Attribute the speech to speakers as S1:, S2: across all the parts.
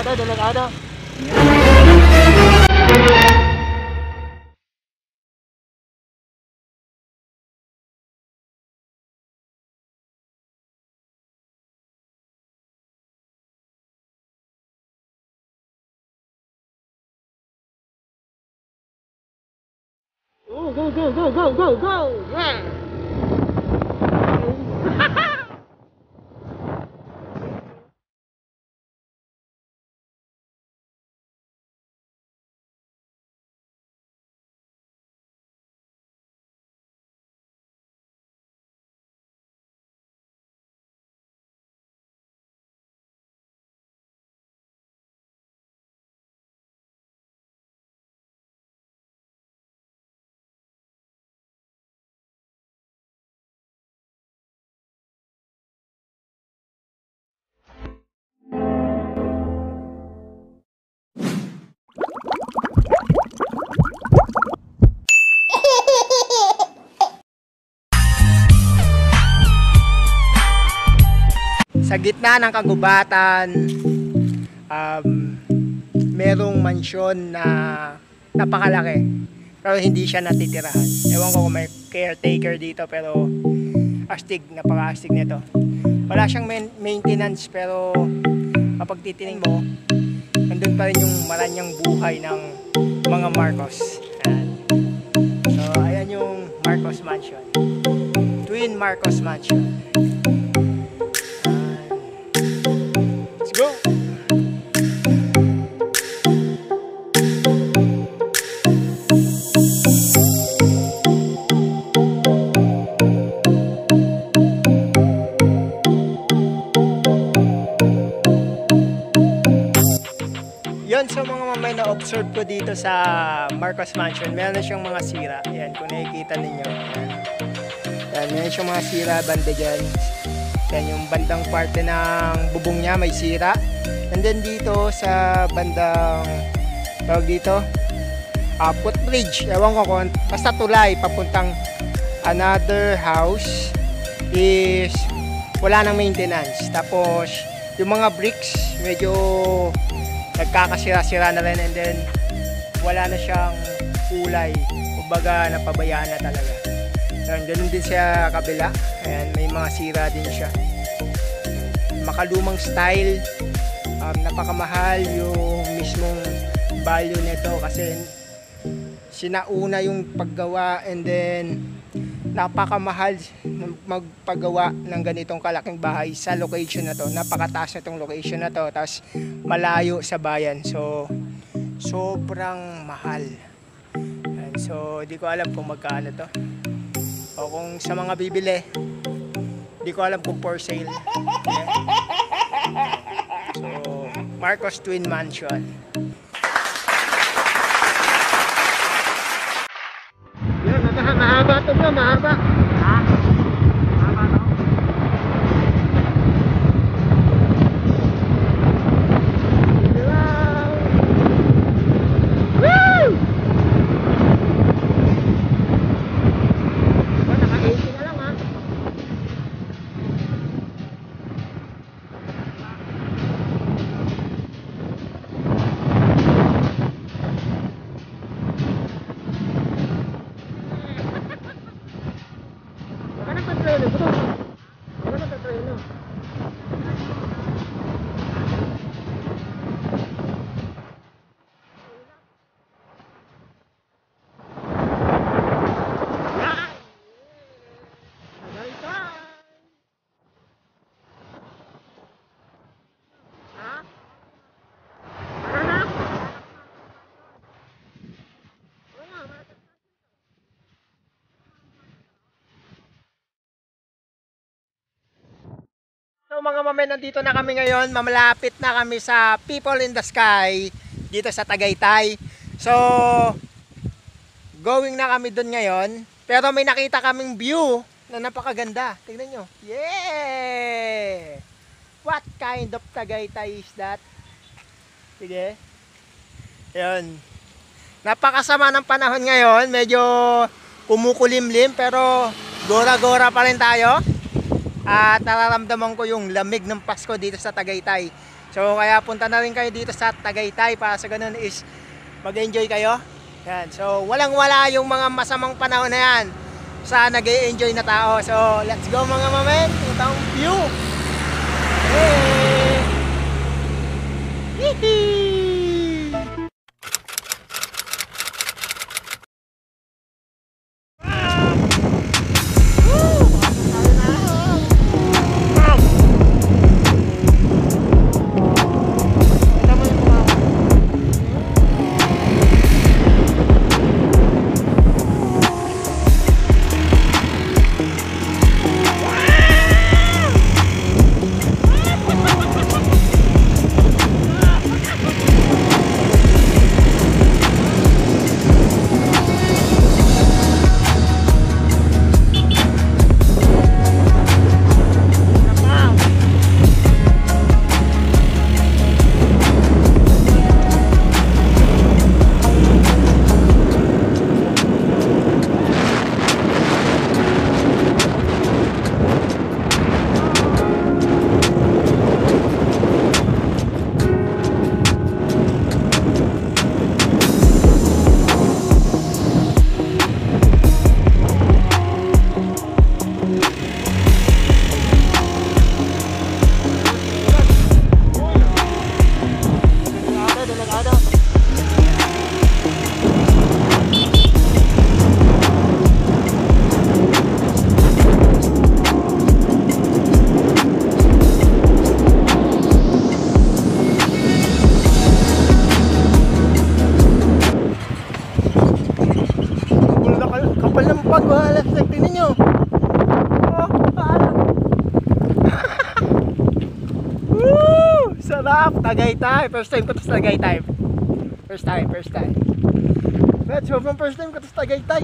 S1: delikado. Oh, go, go, go, go, go, go! Yeah! Sa gitna ng kagubatan, merong mansyon na napakalaki pero hindi siya natitirahan. Ewan ko kung may caretaker dito, pero astig, napaka-astig nito. Wala siyang maintenance, pero kapag titining mo, nandun pa rin yung maranyang buhay ng mga Marcos. Ayan. So ayan yung Marcos Mansion, Twin Marcos Mansion. Go! Yon, so mga mamay, na-observe ko dito sa Marcos Mansion, meron na siyang mga sira. Yan, kung nakikita ninyo. Yan, meron siyang mga sira banda dyan. Yan, yung bandang parte ng bubong niya may sira. And then dito sa bandang, tawag dito, footbridge. Ewan ko kung, basta tulay papuntang another house is wala nang maintenance. Tapos yung mga bricks medyo nagkakasira-sira na rin, and then wala na siyang kulay. Kumbaga napabayaan na talaga. Ganun din siya kabila. Ayan, may mga sira din siya. Makalumang style. Napakamahal yung mismong value nito kasi sinauna yung paggawa, and then napakamahal magpagawa ng ganitong kalaking bahay sa location na to. Napakataas na itong location na to, tapos malayo sa bayan, so sobrang mahal. And so di ko alam kung magkano to, o kung sa mga bibili, di ko alam kung for sale. Yeah. So Marcos Twin Mansion. Yan, mahaba ito bro, mahaba. Ha? Mahaba ito? Woo! Naka-80 na lang ha. So mga mame, nandito na kami ngayon. Mamalapit na kami sa People in the Sky dito sa Tagaytay. So going na kami doon ngayon. Pero may nakita kaming view na napakaganda. Tingnan nyo. Yeah! What kind of Tagaytay is that? Sige. Yun. Napakasama ng panahon ngayon. Medyo kumukulimlim pero gora-gora pa rin tayo. At nararamdaman ko yung lamig ng Pasko dito sa Tagaytay. So kaya punta na rin kayo dito sa Tagaytay para sa ganun is mag-enjoy kayo. Yan. So walang wala yung mga masamang panahon na yan sa nag-enjoy na tao. So let's go mga mamen. Itong view. Hey! Hihi! Kapal ng pag, alas, tingnan nyo. Oh, paano? Woo! Sarap! Tagaytay! First time ko to sa Tagaytay. First time. But sobrang first time ko to sa Tagaytay.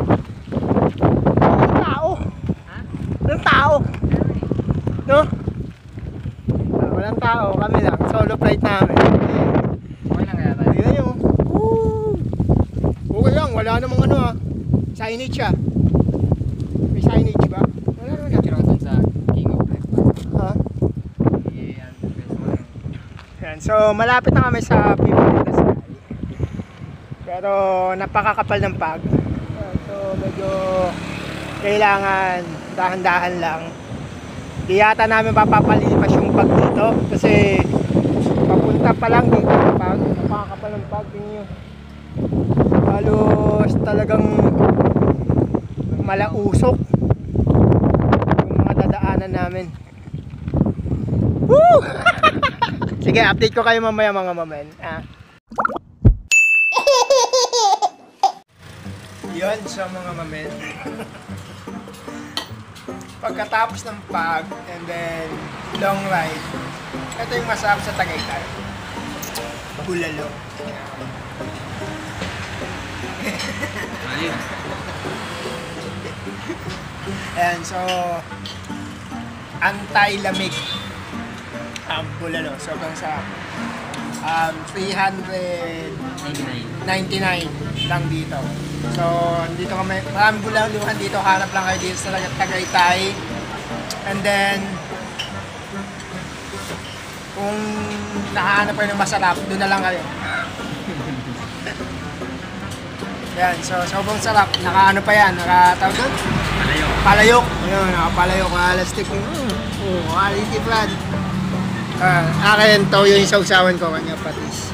S1: Walang tao. Walang tao. No? Walang tao. Kami lang. Solo flight namin.
S2: Okay lang kaya tayo.
S1: Tingnan nyo. Woo! Okay lang. Wala namang ano ah. Signage siya. May signage ba? Wala naman na.
S2: Kira dun sa King of Life.
S1: Ha?
S2: Yan, best mo lang.
S1: Yan. So malapit na kami sa Pilipinas Sky. Pero napakakapal ng pag. So medyo kailangan dahan-dahan lang. Di yata namin papapalipas yung pag dito. Kasi papunta pa lang dito yung pag. Napakakapal ng pag. Tingin nyo. Halos talagang malausok yung mga dadaanan namin. Woo! Sige, update ko kayo mamaya mga mamen. Yun sa mga mamen. Pagkatapos ng pag and then long ride, ito yung masarap sa Tagaytay. Bulalo.
S2: Ayun.
S1: And so anti-lamig ang bulalo. Sobrang sarap. 399 lang dito. So dito kami, maraming bulaluhan dito. Hanap lang kayo dito sa Tagaytay. And then kung nakahanap kayo ng masarap, doon na lang kayo. Yan, so sobrang sarap. Nakaano pa yan, nakatawag doon?
S2: Palayok.
S1: Palayok. Ayun, nakapalayok. Alastik. Quality brand. Akin, toyo yung sausawan ko. Kanya patis.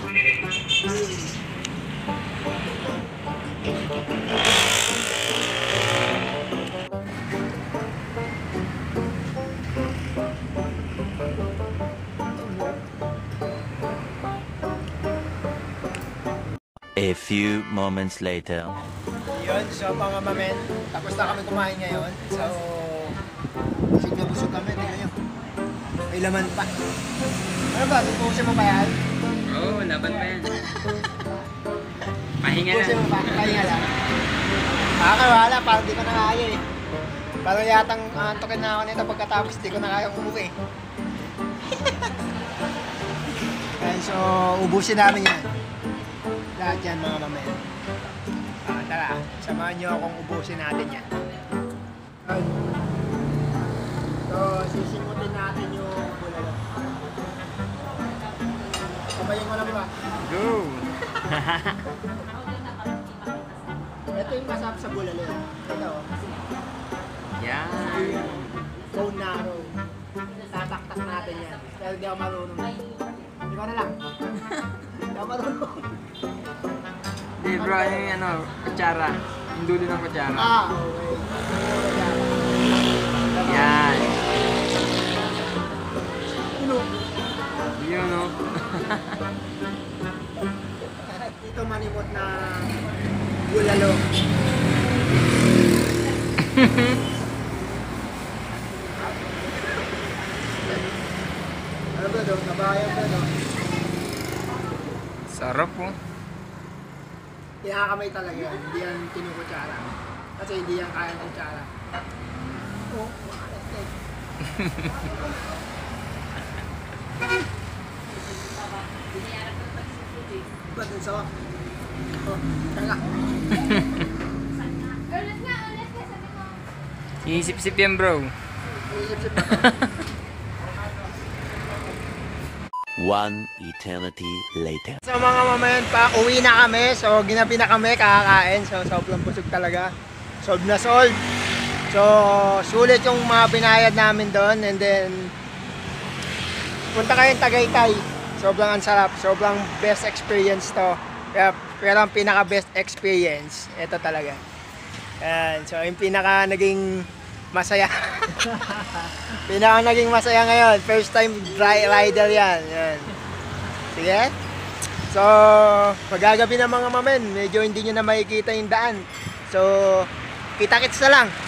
S3: A few moments later.
S1: Yun, so mga mamen, tapos na kami kumain ngayon. So, busog na busog kami. Tingnan nyo. May laman pa. Ano ba? Tupusin mo ba yan?
S2: Oo, laban pa yan. Pahinga
S1: Tupusin mo
S2: lang.
S1: ba? Pahinga lang. Wala. Parang di ko na kaya eh. Parang yatang antokin na ako nito pagkatapos di ko na kaya umuwi. Ayan, so ubusin namin yan. Lahat yan mga mamen. Tara, samahan nyo akong ubusin natin yan. So, sisimutin natin yung bulalo.
S2: Go!
S1: Ito yung masarap sa bulalo. Ito.
S2: Yan.
S1: Bone marrow. Tataktak natin yan. Pero di ako marunong. Ikaw na lang. Di ako marunong.
S2: Hindi bro, yung ano, kutsara. Yung dulo ng kutsara.
S1: Okay.
S2: Yan.
S1: Ulo.
S2: Yun no.
S1: Ito manimot na bulalo. Ano ba doon? Kabayan ba doon?
S2: Sarap po.
S1: Kinakakamay talaga yan. Hindi yan kinukutsara. Kasi hindi yan kaya ng kutsara. Oh, makalastig. Ba't ang sawa? Oh, tanga.
S2: Iisip-sip yan bro.
S1: Iisip-sip ako.
S3: One eternity later.
S1: So mga mamayan pa, uwi na kami. So ginabi na kami, kakakain. So sobrang busog talaga. Solve na solve. So sulit yung mga binayad namin doon. And then punta kayong Tagaytay. Sobrang ang sarap. Sobrang best experience to. Pero ang pinaka best experience, ito talaga. Ayan. So yung pinaka naging masaya. Pinaka naging masaya ngayon. First time dry rider yan. Yan. Sige. So, magagabi na mga mamen. Medyo hindi nyo na makikita yung daan. So, kita-kits na lang.